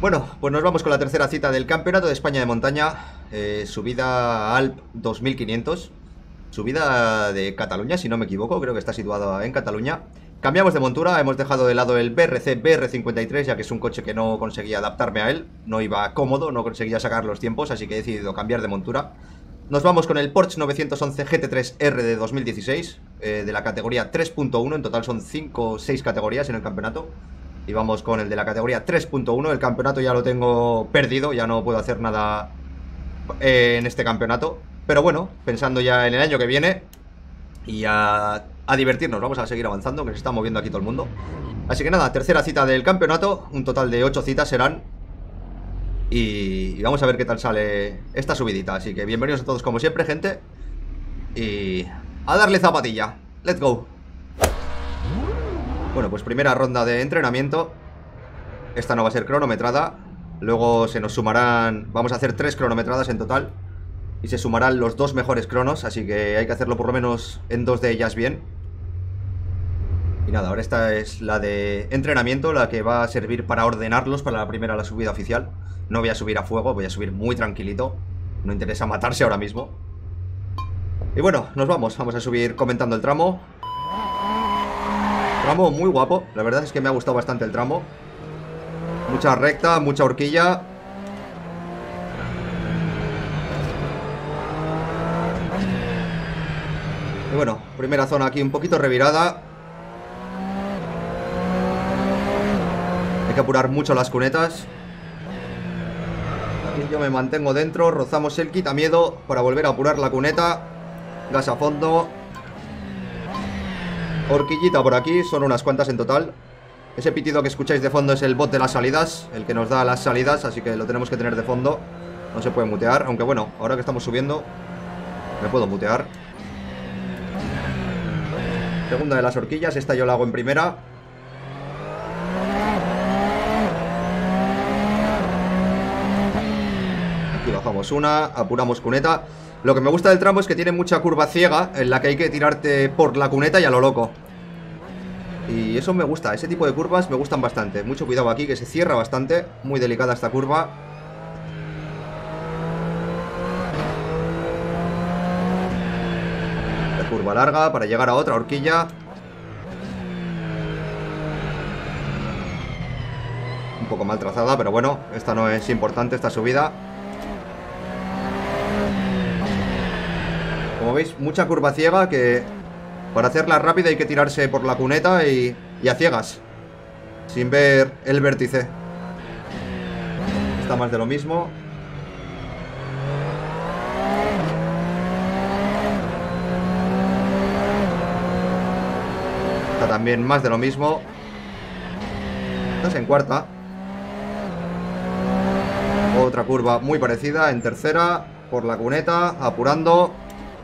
Bueno, pues nos vamos con la tercera cita del Campeonato de España de Montaña, subida Alp 2500, subida de Cataluña, si no me equivoco, creo que está situada en Cataluña. Cambiamos de montura, hemos dejado de lado el BRC BR53, ya que es un coche que no conseguía adaptarme a él, no iba cómodo, no conseguía sacar los tiempos, así que he decidido cambiar de montura. Nos vamos con el Porsche 911 GT3R de 2016, de la categoría 3.1, en total son 5 o 6 categorías en el campeonato. Y vamos con el de la categoría 3.1. El campeonato ya lo tengo perdido, ya no puedo hacer nada en este campeonato. Pero bueno, pensando ya en el año que viene y a divertirnos, vamos a seguir avanzando, que se está moviendo aquí todo el mundo. Así que nada, tercera cita del campeonato, un total de 8 citas serán. Y vamos a ver qué tal sale esta subidita. Así que bienvenidos a todos como siempre, gente. Y a darle zapatilla. Let's go. Bueno, pues primera ronda de entrenamiento. Esta no va a ser cronometrada. Luego se nos sumarán... Vamos a hacer 3 cronometradas en total. Y se sumarán los 2 mejores cronos. Así que hay que hacerlo por lo menos en 2 de ellas bien. Y nada, ahora esta es la de entrenamiento, la que va a servir para ordenarlos para la primera, la subida oficial. No voy a subir a fuego, voy a subir muy tranquilito. No interesa matarse ahora mismo. Y bueno, nos vamos. Vamos a subir comentando el tramo. Tramo muy guapo, la verdad es que me ha gustado bastante el tramo. Mucha recta, mucha horquilla. Y bueno, primera zona aquí un poquito revirada. Hay que apurar mucho las cunetas. Aquí yo me mantengo dentro, rozamos el quitamiedo para volver a apurar la cuneta. Gas a fondo. Horquillita por aquí, son unas cuantas en total. Ese pitido que escucháis de fondo es el bot de las salidas, el que nos da las salidas, así que lo tenemos que tener de fondo. No se puede mutear, aunque bueno, ahora que estamos subiendo me puedo mutear. Segunda de las horquillas, esta yo la hago en primera. Aquí bajamos una, apuramos cuneta. Lo que me gusta del tramo es que tiene mucha curva ciega, en la que hay que tirarte por la cuneta y a lo loco. Y eso me gusta, ese tipo de curvas me gustan bastante. Mucho cuidado aquí, que se cierra bastante. Muy delicada esta curva. La curva larga para llegar a otra horquilla. Un poco mal trazada, pero bueno, esta no es importante, esta subida. Como veis, mucha curva ciega que para hacerla rápida hay que tirarse por la cuneta y a ciegas, sin ver el vértice. Está más de lo mismo. Está también más de lo mismo. Estás en cuarta. Otra curva muy parecida en tercera, por la cuneta, apurando.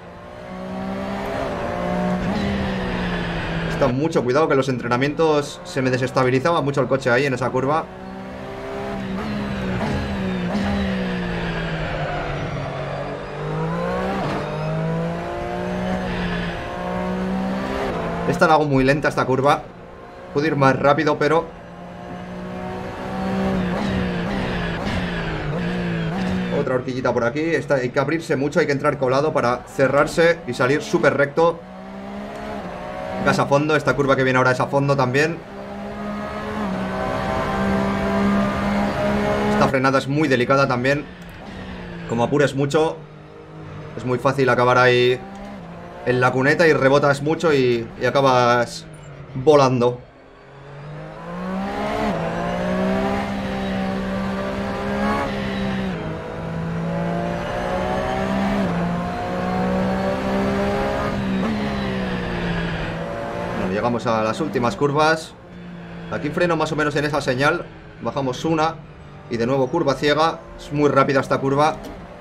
Mucho cuidado, que en los entrenamientos se me desestabilizaba mucho el coche ahí en esa curva. Esta la hago muy lenta, esta curva. Puedo ir más rápido, pero otra horquillita por aquí. Esta hay que abrirse mucho, hay que entrar colado para cerrarse y salir súper recto. Gas a fondo, esta curva que viene ahora es a fondo también. Esta frenada es muy delicada también. Como apures mucho, es muy fácil acabar ahí en la cuneta y rebotas mucho y acabas volando. Llegamos a las últimas curvas. Aquí freno más o menos en esa señal. Bajamos una y de nuevo curva ciega. Es muy rápida esta curva.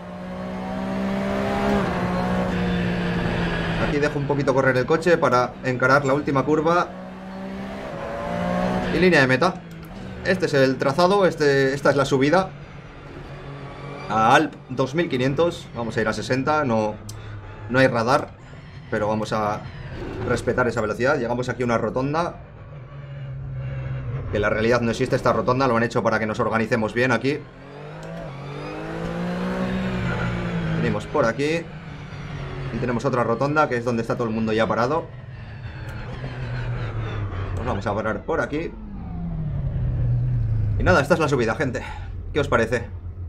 Aquí dejo un poquito correr el coche para encarar la última curva. Y línea de meta. Este es el trazado, esta es la subida a Alp 2500. Vamos a ir a 60, no hay radar, pero vamos a respetar esa velocidad. Llegamos aquí a una rotonda. Que en la realidad no existe esta rotonda, lo han hecho para que nos organicemos bien aquí. Venimos por aquí. Y tenemos otra rotonda, que es donde está todo el mundo ya parado. Nos vamos a parar por aquí. Y nada, esta es la subida, gente. ¿Qué os parece?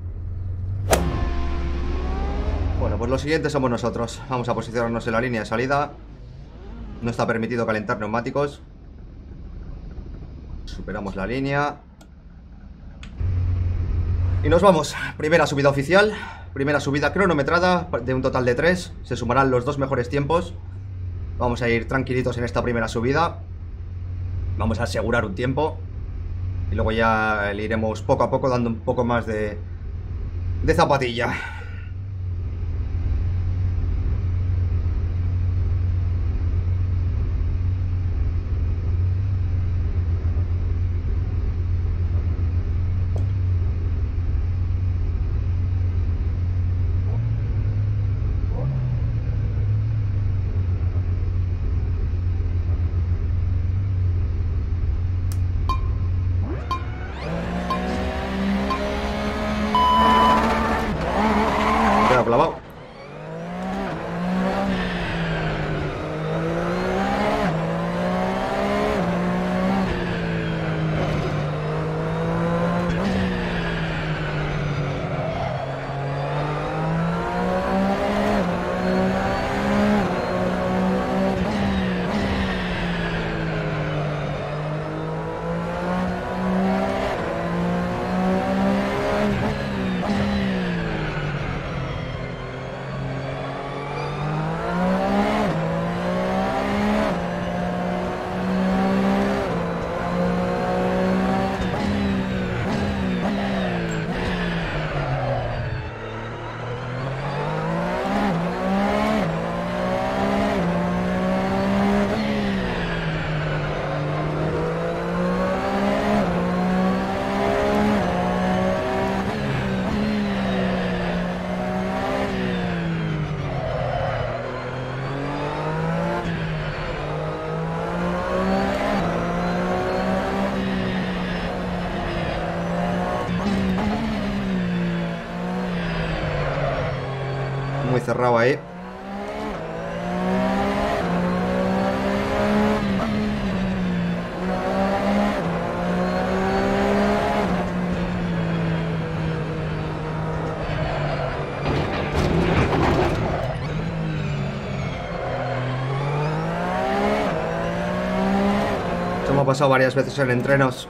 Bueno, pues lo siguiente somos nosotros. Vamos a posicionarnos en la línea de salida. No está permitido calentar neumáticos. Superamos la línea. Y nos vamos. Primera subida oficial. Primera subida cronometrada de un total de 3. Se sumarán los 2 mejores tiempos. Vamos a ir tranquilitos en esta primera subida. Vamos a asegurar un tiempo. Y luego ya le iremos poco a poco dando un poco más de zapatilla. Clavado. Muy cerrado ahí. Eso me ha pasado varias veces en entrenos.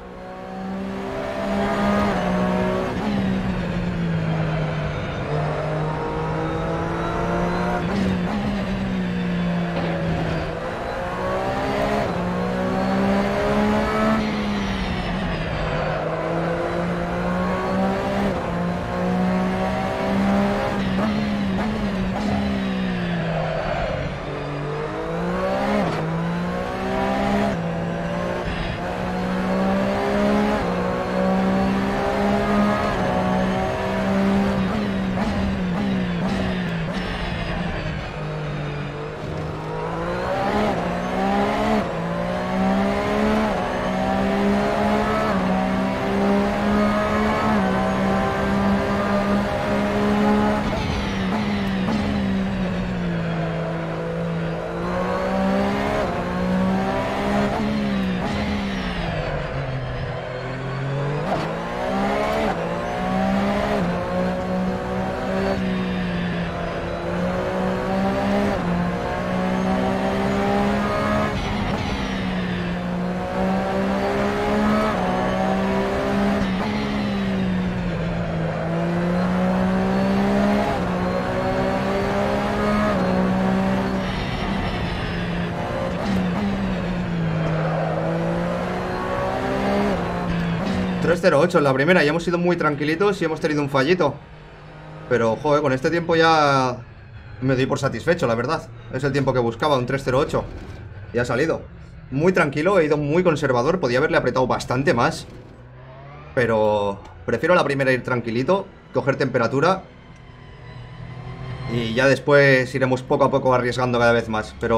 .308 en la primera y hemos sido muy tranquilitos y hemos tenido un fallito. Pero, joder, con este tiempo ya me doy por satisfecho, la verdad. Es el tiempo que buscaba, un 308. Y ha salido. Muy tranquilo, he ido muy conservador. Podía haberle apretado bastante más. Pero prefiero la primera ir tranquilito, coger temperatura. Y ya después iremos poco a poco arriesgando cada vez más. Pero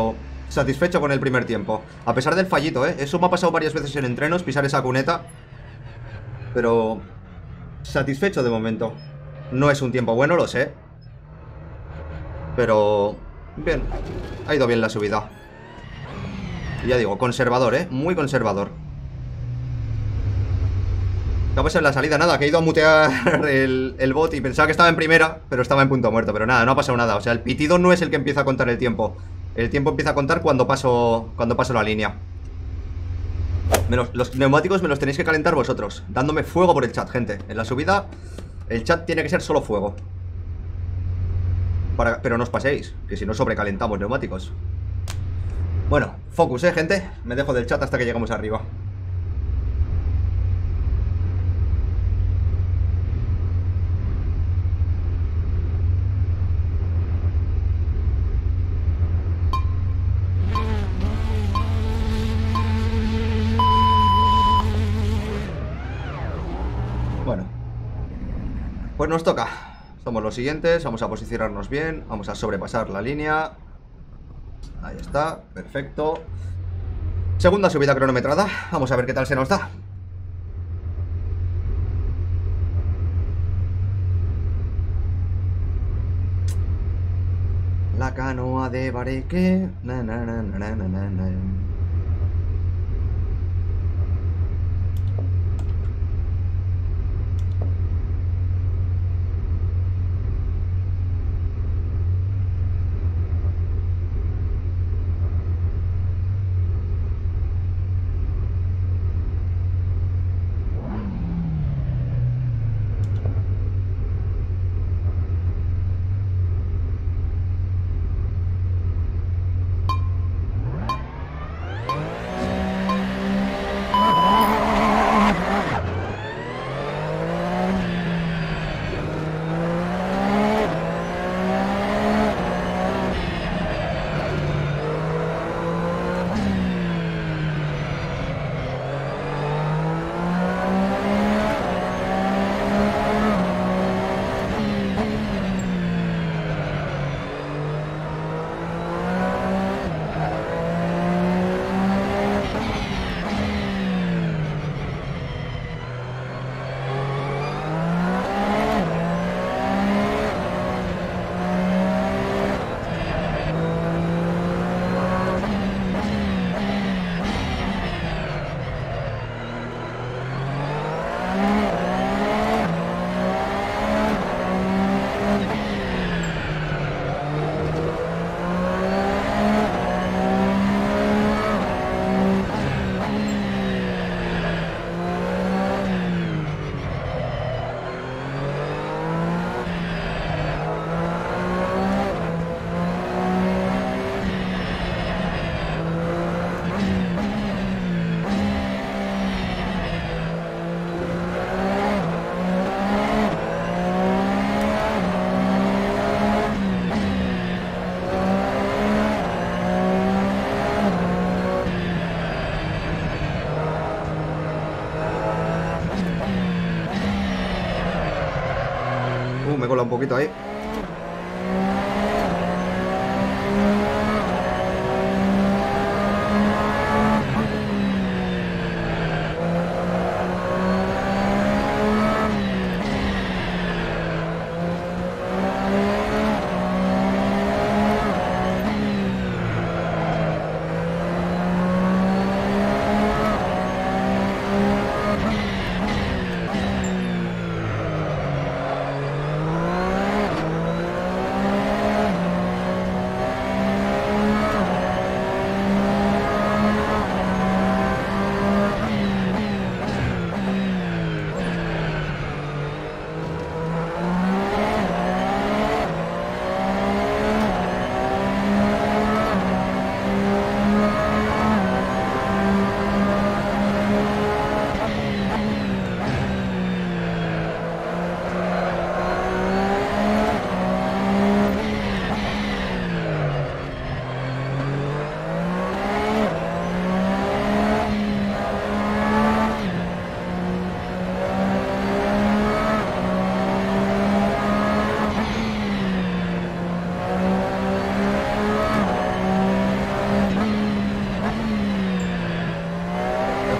satisfecho con el primer tiempo. A pesar del fallito, ¿eh? Eso me ha pasado varias veces en entrenos, pisar esa cuneta. Pero satisfecho de momento. No es un tiempo bueno, lo sé. Pero bien, ha ido bien la subida. Y ya digo, conservador, ¿eh? Muy conservador. ¿Qué ha pasado en la salida? Nada, que he ido a mutear el bot y pensaba que estaba en primera, pero estaba en punto muerto. Pero nada, no ha pasado nada. O sea, el pitido no es el que empieza a contar el tiempo. El tiempo empieza a contar cuando paso la línea. Los neumáticos me los tenéis que calentar vosotros, dándome fuego por el chat, gente. En la subida, el chat tiene que ser solo fuego. Pero no os paséis, que si no sobrecalentamos neumáticos. Bueno, focus, gente. Me dejo del chat hasta que llegamos arriba. Bueno, pues nos toca. Somos los siguientes, vamos a posicionarnos bien. Vamos a sobrepasar la línea. Ahí está, perfecto. Segunda subida cronometrada. Vamos a ver qué tal se nos da. La canoa de Bareque. Na, na, na, na, na, na, na. Me cola un poquito ahí.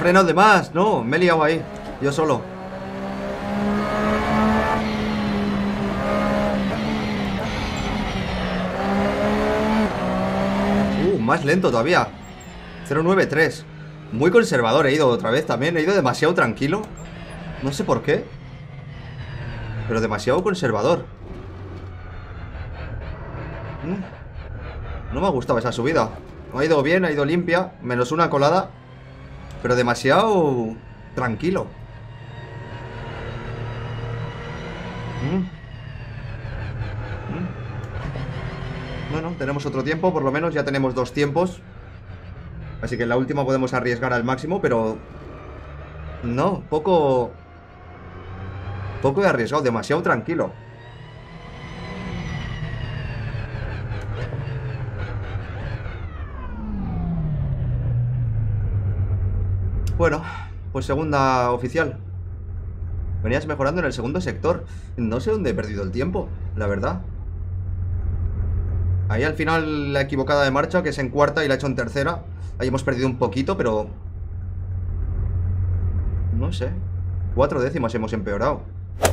frenado de más. No, me he liado ahí. Yo solo. Más lento todavía. 093. Muy conservador he ido otra vez también. He ido demasiado tranquilo. No sé por qué, pero demasiado conservador. No me ha gustado esa subida. Ha ido bien, ha ido limpia. Menos una colada, pero demasiado tranquilo. Bueno, tenemos otro tiempo. Por lo menos ya tenemos 2 tiempos. Así que en la última podemos arriesgar al máximo. Pero no, poco he arriesgado, demasiado tranquilo. Bueno, pues segunda oficial. Venías mejorando en el segundo sector. No sé dónde he perdido el tiempo, la verdad. Ahí al final la equivocada de marcha, que es en cuarta y la he hecho en tercera. Ahí hemos perdido un poquito, pero no sé, 4 décimas hemos empeorado.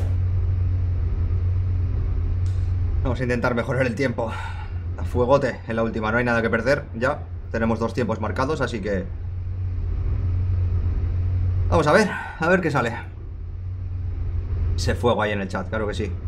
Vamos a intentar mejorar el tiempo. A fuegote en la última, no hay nada que perder. Ya tenemos 2 tiempos marcados, así que vamos a ver qué sale. Ese fuego ahí en el chat, claro que sí.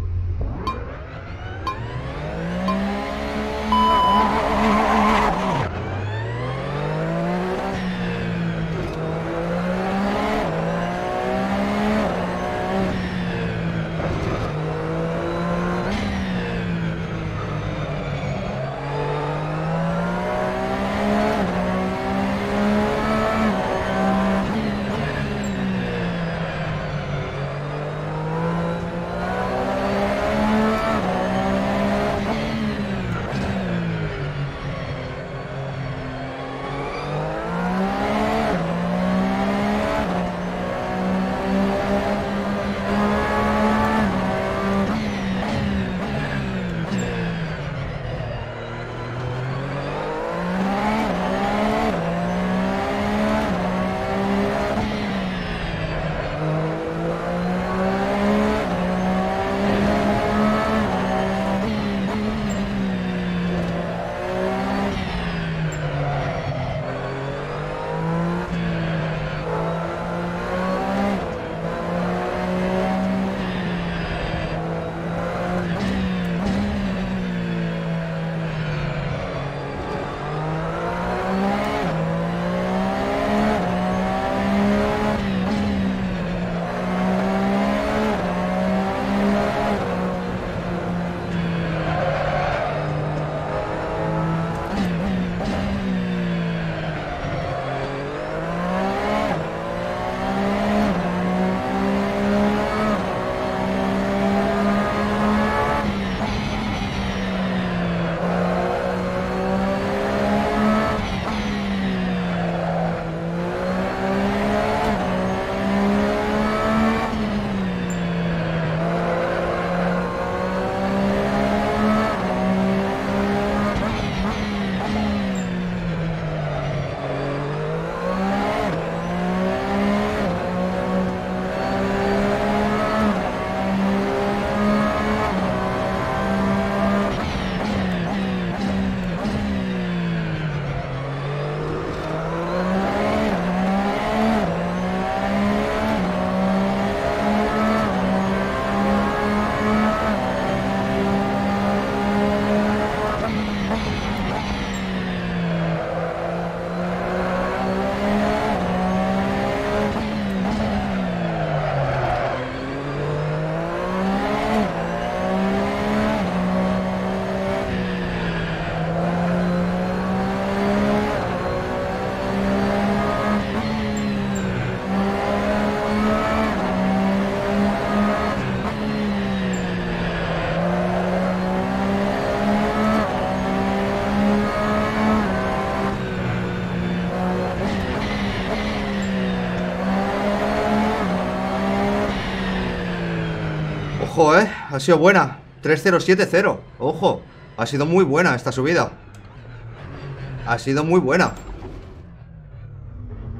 Ojo, ha sido buena. 3070. Ojo, ha sido muy buena esta subida. Ha sido muy buena.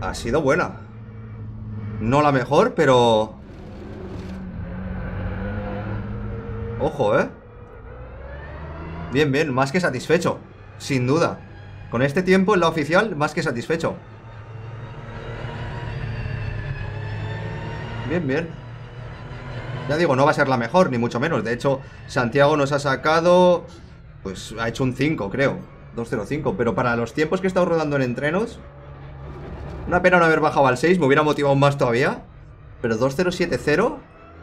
Ha sido buena. No la mejor, pero... Ojo, ¿eh? Bien, bien, más que satisfecho. Sin duda. Con este tiempo en la oficial, más que satisfecho. Bien, bien. Ya digo, no va a ser la mejor, ni mucho menos. De hecho, Santiago nos ha sacado... Pues ha hecho un 5, creo. 2.05. Pero para los tiempos que he estado rodando en entrenos... Una pena no haber bajado al 6, me hubiera motivado más todavía. Pero 2.070...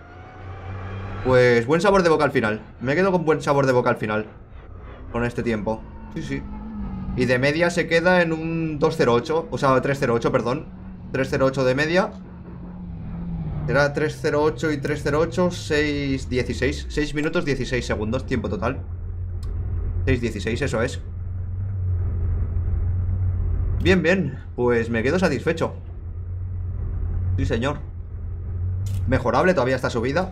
Pues buen sabor de boca al final. Me quedo con buen sabor de boca al final. Con este tiempo. Sí, sí. Y de media se queda en un 2.08. O sea, 3.08, perdón. 3.08 de media. Será 3.08 y 3.08, 6.16. 6 minutos 16 segundos, tiempo total. 6.16, eso es. Bien, bien. Pues me quedo satisfecho. Sí, señor. Mejorable todavía esta subida.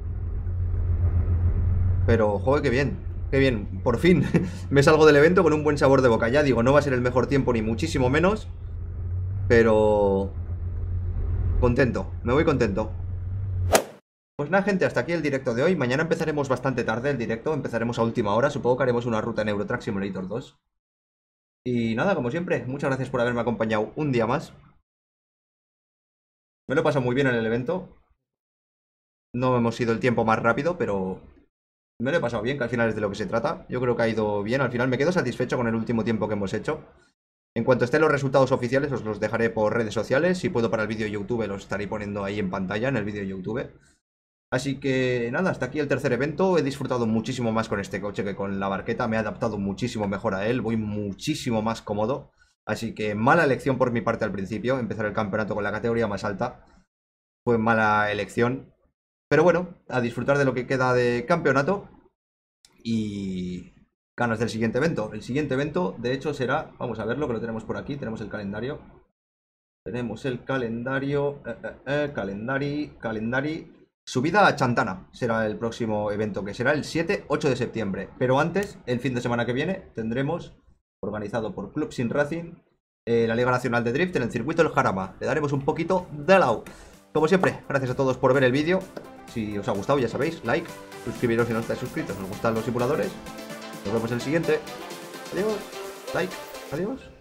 Pero, joder, qué bien. Qué bien. Por fin me salgo del evento con un buen sabor de boca. Ya digo, no va a ser el mejor tiempo ni muchísimo menos. Pero... contento. Me voy contento. Pues nada, gente, hasta aquí el directo de hoy. Mañana empezaremos bastante tarde el directo. Empezaremos a última hora. Supongo que haremos una ruta en Euro Truck Simulator 2. Y nada, como siempre, muchas gracias por haberme acompañado un día más. Me lo he pasado muy bien en el evento. No hemos sido el tiempo más rápido, pero me lo he pasado bien, que al final es de lo que se trata. Yo creo que ha ido bien. Al final me quedo satisfecho con el último tiempo que hemos hecho. En cuanto estén los resultados oficiales, os los dejaré por redes sociales. Si puedo para el vídeo YouTube, los estaré poniendo ahí en pantalla, en el vídeo YouTube. Así que nada, hasta aquí el tercer evento. He disfrutado muchísimo más con este coche que con la barqueta. Me he adaptado muchísimo mejor a él. Voy muchísimo más cómodo. Así que mala elección por mi parte al principio. Empezar el campeonato con la categoría más alta. Fue mala elección. Pero bueno, a disfrutar de lo que queda de campeonato. Y ganas del siguiente evento. El siguiente evento, de hecho, será... Vamos a verlo, que lo tenemos por aquí. Tenemos el calendario. Tenemos el calendario. Calendari. Subida a Chantana será el próximo evento, que será el 7-8 de septiembre. Pero antes, el fin de semana que viene, tendremos, organizado por Club Sin Racing, la Liga Nacional de Drift en el circuito del Jarama. Le daremos un poquito de lado. Como siempre, gracias a todos por ver el vídeo. Si os ha gustado, ya sabéis, like, suscribiros si no estáis suscritos, os gustan los simuladores. Nos vemos en el siguiente. Adiós, like, adiós.